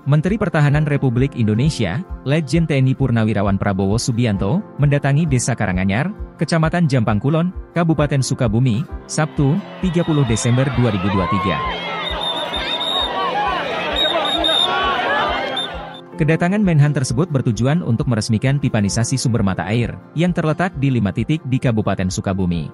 Menteri Pertahanan Republik Indonesia, Letjen TNI Purnawirawan Prabowo Subianto, mendatangi Desa Karanganyar, Kecamatan Jampang Kulon, Kabupaten Sukabumi, Sabtu, 30 Desember 2023. Kedatangan Menhan tersebut bertujuan untuk meresmikan pipanisasi sumber mata air, yang terletak di 5 titik di Kabupaten Sukabumi.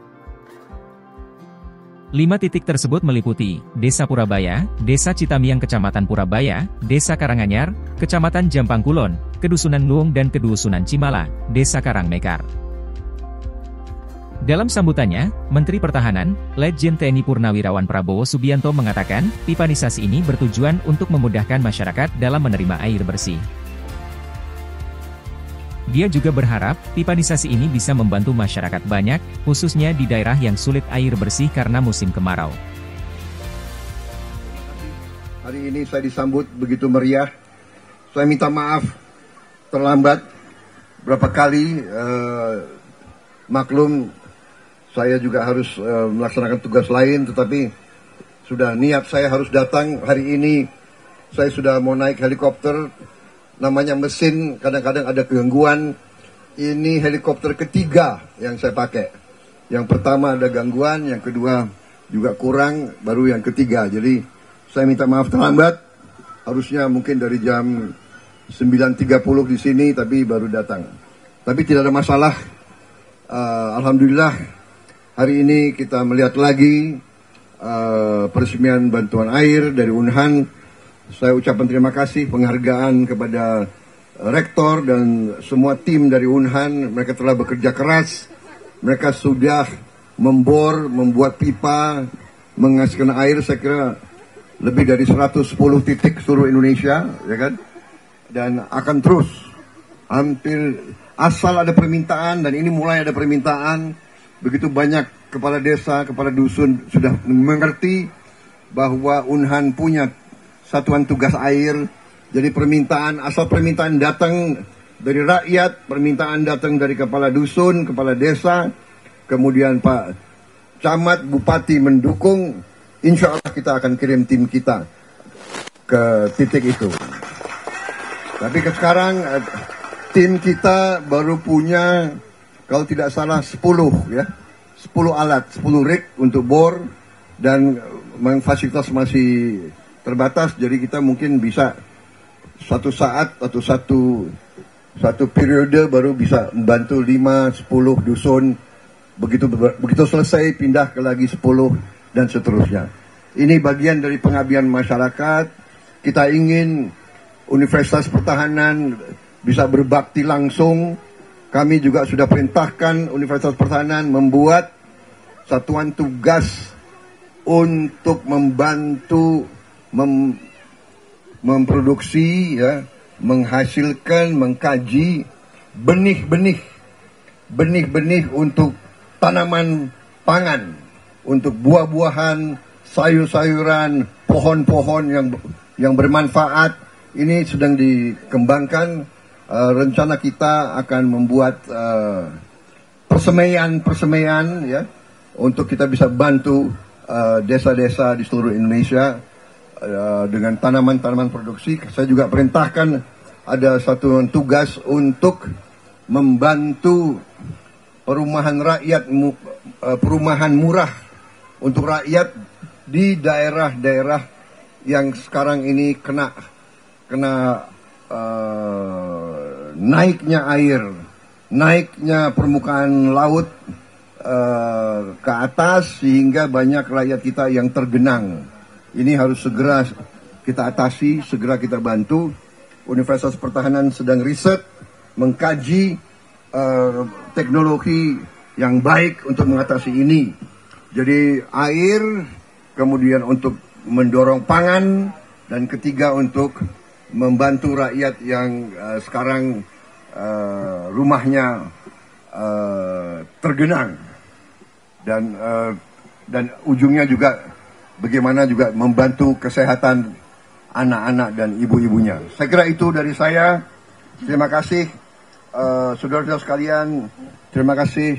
5 titik tersebut meliputi Desa Purabaya, Desa Citamiang Kecamatan Purabaya, Desa Karanganyar, Kecamatan Jampang Kulon, Kedusunan Luung dan Kedusunan Cimala, Desa Karangmekar. Dalam sambutannya, Menteri Pertahanan, Letjen TNI Purnawirawan Prabowo Subianto mengatakan, pipanisasi ini bertujuan untuk memudahkan masyarakat dalam menerima air bersih. Dia juga berharap, pipanisasi ini bisa membantu masyarakat banyak, khususnya di daerah yang sulit air bersih karena musim kemarau. Hari ini saya disambut begitu meriah. Saya minta maaf terlambat berapa kali, maklum saya juga harus melaksanakan tugas lain, tetapi sudah niat saya harus datang. Hari ini saya sudah mau naik helikopter. Namanya mesin kadang-kadang ada gangguan. Ini helikopter ketiga yang saya pakai. Yang pertama ada gangguan, yang kedua juga kurang, baru yang ketiga. Jadi saya minta maaf terlambat. Harusnya mungkin dari jam 9.30 di sini, tapi baru datang. Tapi tidak ada masalah. Alhamdulillah hari ini kita melihat lagi peresmian bantuan air dari Unhan. Saya ucapkan terima kasih, penghargaan kepada rektor dan semua tim dari Unhan. Mereka telah bekerja keras. Mereka sudah membuat pipa, menghasilkan air, saya kira lebih dari 110 titik seluruh Indonesia, ya kan? Dan akan terus, hampir asal ada permintaan, dan ini mulai ada permintaan. Begitu banyak kepala desa, kepala dusun sudah mengerti bahwa Unhan punya satuan tugas air. Jadi asal permintaan datang dari rakyat, permintaan datang dari kepala dusun, kepala desa, kemudian Pak Camat, Bupati mendukung, insya Allah kita akan kirim tim kita ke titik itu. Tapi sekarang tim kita baru punya, kalau tidak salah 10 alat, 10 rig untuk bor, dan fasilitas masih terbatas, jadi kita mungkin bisa satu saat atau satu periode baru bisa membantu 5-10 dusun. Begitu selesai pindah ke lagi 10 dan seterusnya. Ini bagian dari pengabdian masyarakat. Kita ingin Universitas Pertahanan bisa berbakti langsung. Kami juga sudah perintahkan Universitas Pertahanan membuat satuan tugas untuk membantu memproduksi, ya, menghasilkan, mengkaji benih-benih untuk tanaman pangan, untuk buah-buahan, sayur-sayuran, pohon-pohon yang bermanfaat. Ini sedang dikembangkan. Rencana kita akan membuat persemaian, ya, untuk kita bisa bantu desa-desa di seluruh Indonesia dengan tanaman-tanaman produksi. Saya juga perintahkan ada satu tugas untuk membantu perumahan rakyat, perumahan murah untuk rakyat di daerah-daerah yang sekarang ini kena naiknya air, naiknya permukaan laut ke atas, sehingga banyak rakyat kita yang tergenang. Ini harus segera kita atasi, segera kita bantu. Universitas Pertahanan sedang riset, mengkaji teknologi yang baik untuk mengatasi ini. Jadi air, kemudian untuk mendorong pangan, dan ketiga untuk membantu rakyat yang sekarang rumahnya tergenang. Dan ujungnya juga bagaimana juga membantu kesehatan anak-anak dan ibu-ibunya. Saya kira itu dari saya. Terima kasih saudara-saudara sekalian. Terima kasih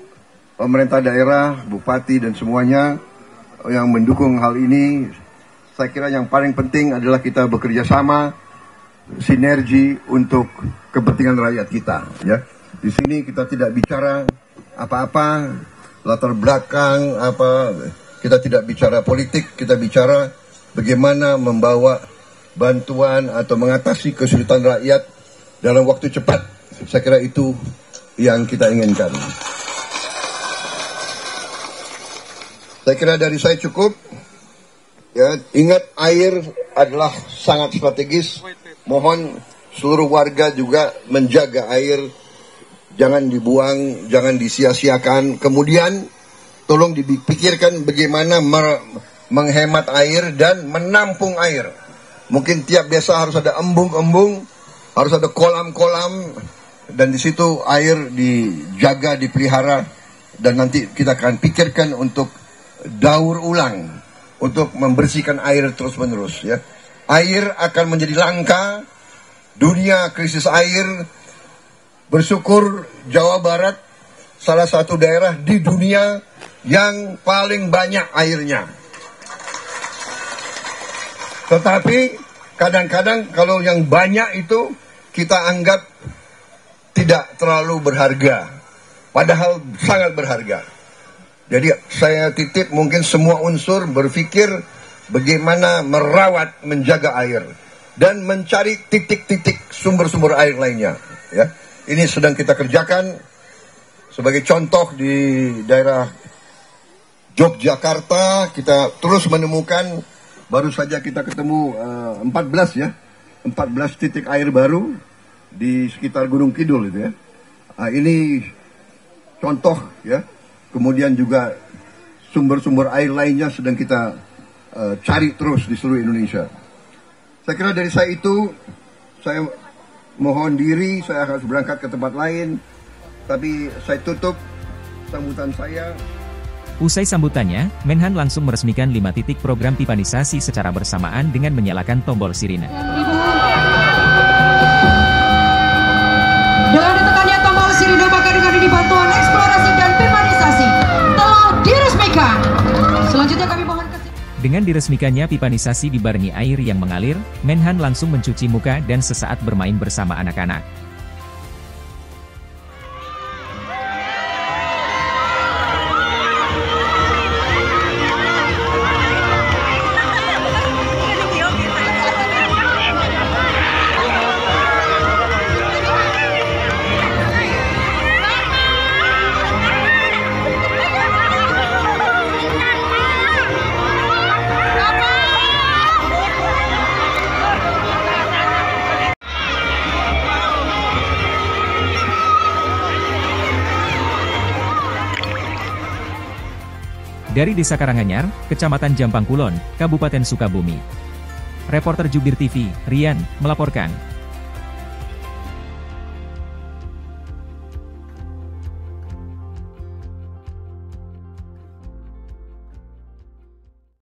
pemerintah daerah, bupati dan semuanya yang mendukung hal ini. Saya kira yang paling penting adalah kita bekerja sama, sinergi untuk kepentingan rakyat kita. Ya, di sini kita tidak bicara apa-apa latar belakang apa, kita tidak bicara politik, kita bicara bagaimana membawa bantuan atau mengatasi kesulitan rakyat dalam waktu cepat. Saya kira itu yang kita inginkan. Saya kira dari saya cukup. Ya, ingat air adalah sangat strategis. Mohon seluruh warga juga menjaga air, jangan dibuang, jangan disia-siakan. Kemudian tolong dipikirkan bagaimana menghemat air dan menampung air. Mungkin tiap desa harus ada embung-embung, harus ada kolam-kolam, dan di situ air dijaga, dipelihara, dan nanti kita akan pikirkan untuk daur ulang, untuk membersihkan air terus-menerus. Ya, air akan menjadi langka, dunia krisis air. Bersyukur Jawa Barat salah satu daerah di dunia yang paling banyak airnya. Tetapi kadang-kadang kalau yang banyak itu kita anggap tidak terlalu berharga, padahal sangat berharga. Jadi saya titip mungkin semua unsur berpikir bagaimana merawat, menjaga air dan mencari titik-titik sumber-sumber air lainnya. Ya, ini sedang kita kerjakan. Sebagai contoh di daerah Yogyakarta kita terus menemukan, baru saja kita ketemu 14 ya, 14 titik air baru di sekitar Gunung Kidul itu ya. Ini contoh ya. Kemudian juga sumber-sumber air lainnya sedang kita cari terus di seluruh Indonesia. Saya kira dari saya itu, saya mohon diri, saya harus berangkat ke tempat lain. Tapi saya tutup sambutan saya. Usai sambutannya, Menhan langsung meresmikan 5 titik program pipanisasi secara bersamaan dengan menyalakan tombol sirine. Dengan ditekannya tombol sirine, maka dengan ini bantuan eksplorasi dan pipanisasi telah diresmikan. Selanjutnya kami mohon Dengan diresmikannya pipanisasi dibarengi air yang mengalir, Menhan langsung mencuci muka dan sesaat bermain bersama anak-anak. Dari Desa Karanganyar, Kecamatan Jampang Kulon, Kabupaten Sukabumi. Reporter Jubir TV, Rian, melaporkan.